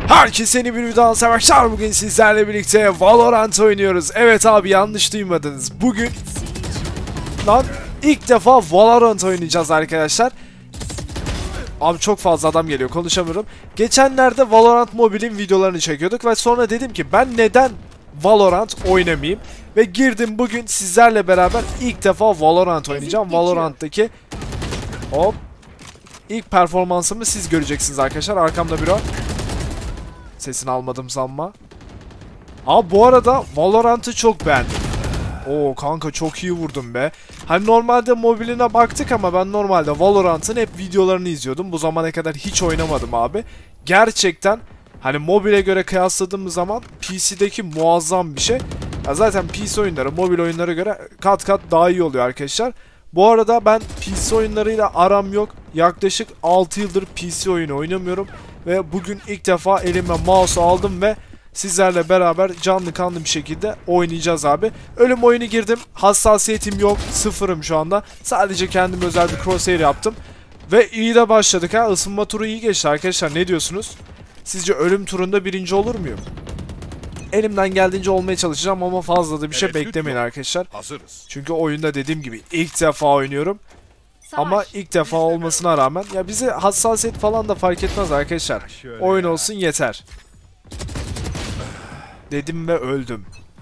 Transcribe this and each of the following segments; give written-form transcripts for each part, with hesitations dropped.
Herkese yeni bir videodan selamlar. Bugün sizlerle birlikte Valorant oynuyoruz. Evet abi, yanlış duymadınız. Bugün ilk defa Valorant oynayacağız arkadaşlar. Abi çok fazla adam geliyor, konuşamıyorum. Geçenlerde Valorant Mobile'in videolarını çekiyorduk ve sonra dedim ki ben neden Valorant oynamayayım? Ve girdim, bugün sizlerle beraber ilk defa Valorant oynayacağım. Valorant'taki ilk performansımı siz göreceksiniz arkadaşlar. Arkamda biri var. Sesini almadım sanma. Abi bu arada Valorant'ı çok beğendim. Oo kanka, çok iyi vurdum be. Hani normalde mobiline baktık ama ben normalde Valorant'ın hep videolarını izliyordum. Bu zamana kadar hiç oynamadım abi. Gerçekten hani mobile göre kıyasladığımız zaman PC'deki muazzam bir şey. Ya zaten PC oyunları mobil oyunlara göre kat kat daha iyi oluyor arkadaşlar. Bu arada ben PC oyunlarıyla aram yok. Yaklaşık 6 yıldır PC oyunu oynamıyorum. Ve bugün ilk defa elime mouse aldım ve sizlerle beraber canlı kanlı bir şekilde oynayacağız abi. Ölüm oyunu girdim. Hassasiyetim yok. Sıfırım şu anda. Sadece kendime özel bir crosshair yaptım. Ve iyi de başladık ha. Isınma turu iyi geçti arkadaşlar. Ne diyorsunuz? Sizce ölüm turunda birinci olur muyum? Elimden geldiğince olmaya çalışacağım ama fazla da bir şey beklemeyin arkadaşlar. Hazırız. Çünkü oyunda dediğim gibi ilk defa oynuyorum. Ama ilk defa olmasına rağmen ya bize hassasiyet falan da fark etmez arkadaşlar. Oyun olsun yeter. Dedim ve öldüm.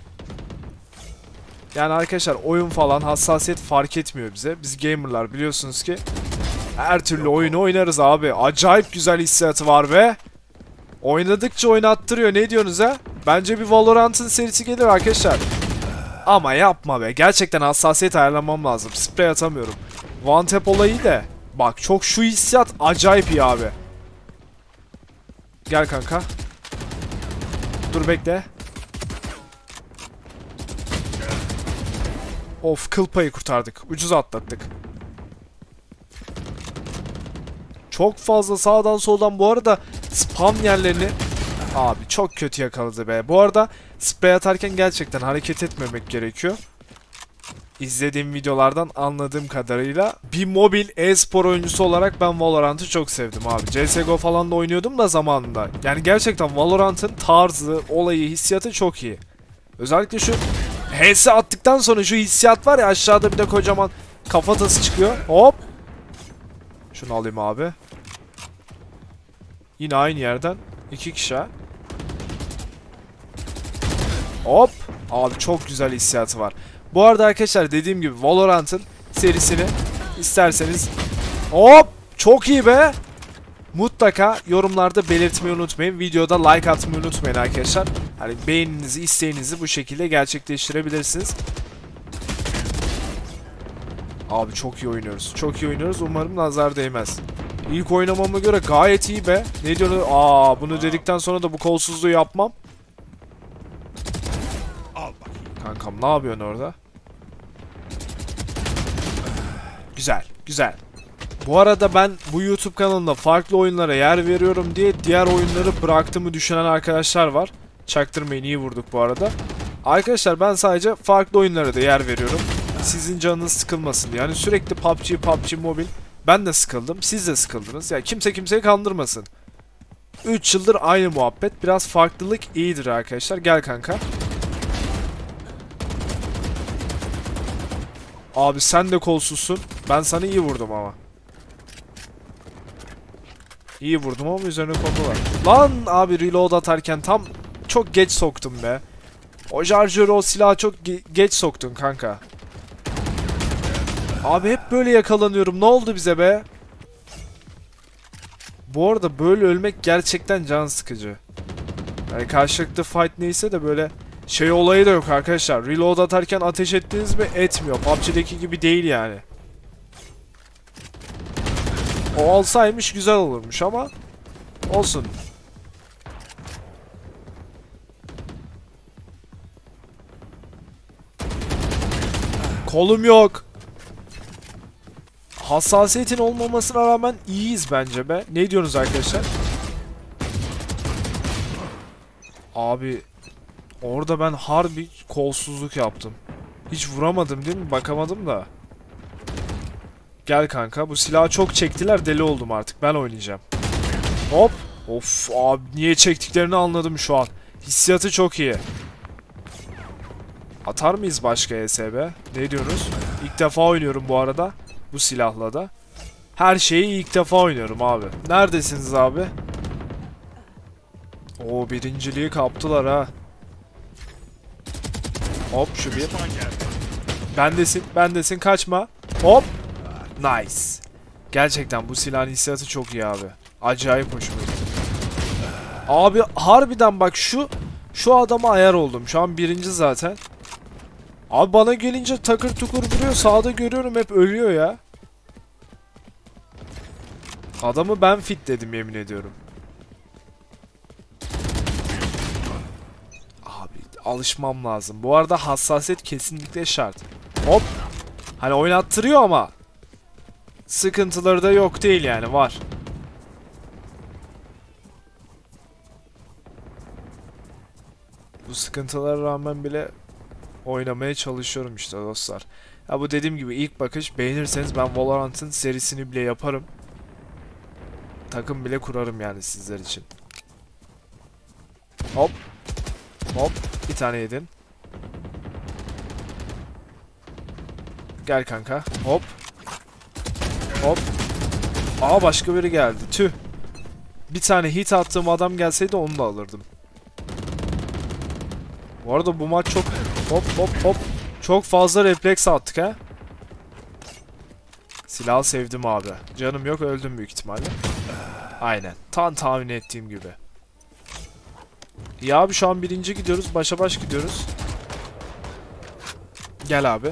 Yani arkadaşlar oyun falan hassasiyet fark etmiyor bize. Biz gamerlar biliyorsunuz ki her türlü oyunu oynarız abi. Acayip güzel hissiyatı var ve oynadıkça oynattırıyor. Ne diyorsunuz ha? Bence bir Valorant'ın serisi gelir arkadaşlar. Ama yapma be. Gerçekten hassasiyet ayarlamam lazım. Sprey atamıyorum. One tap olayı da. Bak çok şu hissiyat acayip iyi abi. Gel kanka. Dur bekle. Of, kıl payı kurtardık. Ucuz atlattık. Çok fazla sağdan soldan bu arada spam yerlerini abi çok kötü yakaladı be. Bu arada sprey atarken gerçekten hareket etmemek gerekiyor. İzlediğim videolardan anladığım kadarıyla bir mobil e-spor oyuncusu olarak ben Valorant'ı çok sevdim abi. CSGO falan da oynuyordum da zamanında. Yani gerçekten Valorant'ın tarzı, olayı, hissiyatı çok iyi. Özellikle şu HS attıktan sonra şu hissiyat var ya, aşağıda bir de kocaman kafatası çıkıyor. Hop. Şunu alayım abi. Yine aynı yerden. 2 kişi. Hop. Abi çok güzel hissiyatı var. Bu arada arkadaşlar dediğim gibi Valorant'ın serisini isterseniz hop çok iyi be. Mutlaka yorumlarda belirtmeyi unutmayın. Videoda like atmayı unutmayın arkadaşlar. Hani beğeninizi, isteğinizi bu şekilde gerçekleştirebilirsiniz. Abi çok iyi oynuyoruz. Çok iyi oynuyoruz. Umarım nazar değmez. İlk oynamama göre gayet iyi be. Ne diyorsun? Aa, bunu dedikten sonra da bu kolsuzluğu yapmam. Kankam ne yapıyorsun orada? Güzel, güzel. Bu arada ben bu YouTube kanalında farklı oyunlara yer veriyorum diye diğer oyunları bıraktığımı düşünen arkadaşlar var. Çaktırmayın, iyi vurduk bu arada. Arkadaşlar ben sadece farklı oyunlara da yer veriyorum. Sizin canınız sıkılmasın diye. Yani sürekli PUBG Mobile. Ben de sıkıldım, siz de sıkıldınız. Ya kimse kimseyi kandırmasın. 3 yıldır aynı muhabbet. Biraz farklılık iyidir arkadaşlar. Gel kanka. Abi sen de kolsuzsun. Ben sana iyi vurdum ama. İyi vurdum ama üzerine kombo var. Lan abi reload atarken tam çok geç soktum be. O şarjörü, o silahı çok geç soktun kanka. Abi hep böyle yakalanıyorum. Ne oldu bize be? Bu arada böyle ölmek gerçekten can sıkıcı. Yani karşılıklı fight neyse de böyle şey olayı da yok arkadaşlar. Reload atarken ateş ettiniz mi etmiyor. PUBG'deki gibi değil yani. O olsaymış güzel olurmuş ama olsun. Kolum yok. Hassasiyetin olmamasına rağmen iyiyiz bence be. Ne diyorsunuz arkadaşlar? Abi orada ben harbi kolsuzluk yaptım. Hiç vuramadım değil mi? Bakamadım da. Gel kanka. Bu silahı çok çektiler. Deli oldum artık. Ben oynayacağım. Hop. Of abi, niye çektiklerini anladım şu an. Hissiyatı çok iyi. Atar mıyız başka ESB? Ne diyorsunuz? İlk defa oynuyorum bu arada. Bu silahla da. Her şeyi ilk defa oynuyorum abi. Neredesiniz abi? Oo, birinciliği kaptılar ha. Hop şu bir. Bendesin, bendesin, kaçma. Hop. Nice. Gerçekten bu silahın hissiyatı çok iyi abi. Acayip hoşuma gitti. Abi harbiden bak, şu adama ayar oldum. Şu an birinci zaten. Abi bana gelince takır tukur vuruyor. Sağda görüyorum hep ölüyor ya. Adamı ben fit dedim, yemin ediyorum. Abi alışmam lazım. Bu arada hassasiyet kesinlikle şart. Hop. Hani oynattırıyor ama sıkıntıları da yok değil yani, var. Bu sıkıntılara rağmen bile oynamaya çalışıyorum işte dostlar. Ya bu dediğim gibi ilk bakış, beğenirseniz ben Valorant'ın serisini bile yaparım. Takım bile kurarım yani sizler için. Hop. Hop. Bir tane yedin. Gel kanka. Hop. Hop. Aa, başka biri geldi. Tüh. Bir tane hit attığım adam gelseydi onu da alırdım. Bu arada bu maç çok... Hop hop hop. Çok fazla refleks attık ha. Silahı sevdim abi. Canım yok, öldüm büyük ihtimalle. Aynen. Tam tahmin ettiğim gibi. Ya abi şu an birinci gidiyoruz. Başa baş gidiyoruz. Gel abi.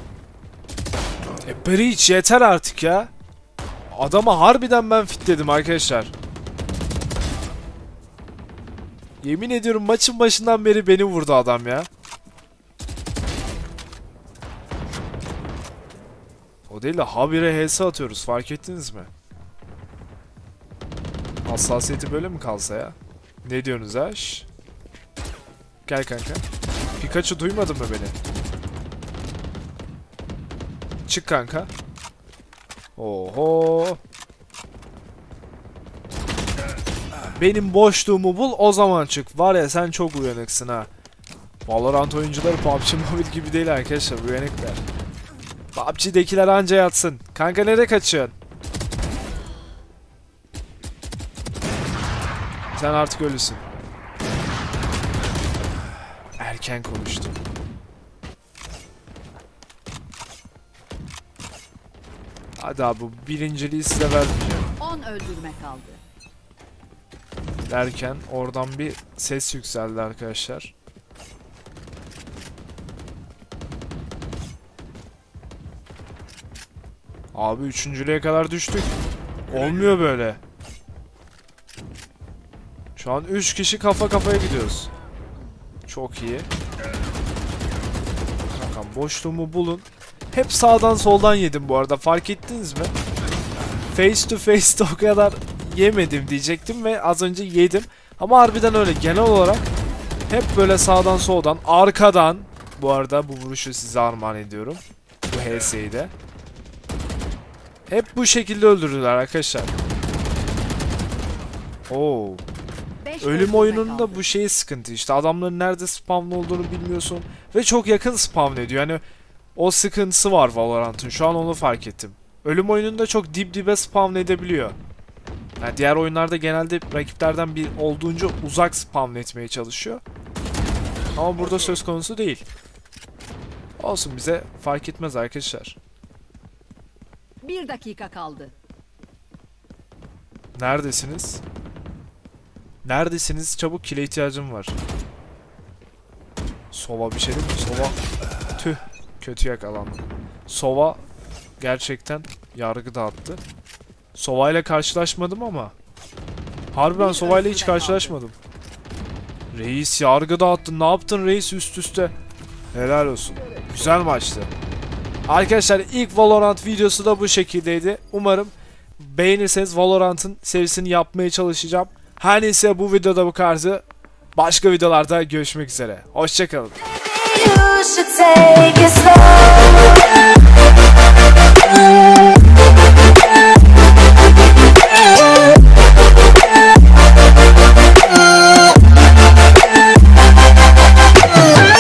Breach yeter artık ya. Adama harbiden ben fitledim arkadaşlar. Yemin ediyorum maçın başından beri beni vurdu adam ya. O değil de habire HS atıyoruz, fark ettiniz mi? Hassasiyeti böyle mi kalsa ya? Ne diyorsunuz ha? Şş. Gel kanka. Pikachu duymadın mı beni? Çık kanka. Oho. Benim boşluğumu bul, o zaman çık. Var ya, sen çok uyanıksın ha. Valorant oyuncuları PUBG Mobile gibi değil arkadaşlar, uyanıklar. PUBG'dekiler anca yatsın. Kanka nereye kaçıyorsun? Sen artık ölüsün. Erken konuştum. Hadi abi, bu birinciliği size vermeyeceğim. 10 öldürme kaldı. Derken oradan bir ses yükseldi arkadaşlar. Abi üçüncülüğe kadar düştük. Olmuyor böyle. Şu an 3 kişi kafa kafaya gidiyoruz. Çok iyi. Bakalım, boşluğumu bulun. Hep sağdan soldan yedim bu arada, fark ettiniz mi? Face to face'te o kadar yemedim diyecektim ve az önce yedim. Ama harbiden öyle, genel olarak hep böyle sağdan soldan, arkadan. Bu arada bu vuruşu size armağan ediyorum. Bu HS'yi de. Hep bu şekilde öldürdüler arkadaşlar. Oo. Ölüm oyununda bu şey sıkıntı işte, adamların nerede spawn olduğunu bilmiyorsun ve çok yakın spawn ediyor. Yani o sıkıntısı var Valorant'ın, şu an onu fark ettim. Ölüm oyununda çok dip dibe spawn edebiliyor. Yani diğer oyunlarda genelde rakiplerden bir olduğunca uzak spawn etmeye çalışıyor. Ama burada söz konusu değil. Olsun, bize fark etmez arkadaşlar. 1 dakika kaldı. Neredesiniz? Neredesiniz? Çabuk, kile ihtiyacım var. Sova bir şey değil mi? Sova. Tüh. Kötü yakalandım. Sova gerçekten yargı dağıttı. Sova ile karşılaşmadım ama. Harbiden Sova ile hiç karşılaşmadım. Reis yargı dağıttın. Ne yaptın reis üst üste? Helal olsun. Güzel maçtı. Arkadaşlar ilk Valorant videosu da bu şekildeydi. Umarım beğenirseniz Valorant'ın serisini yapmaya çalışacağım. Her neyse, bu videoda bu kadardı. Başka videolarda görüşmek üzere. Hoşçakalın. You should take it slow.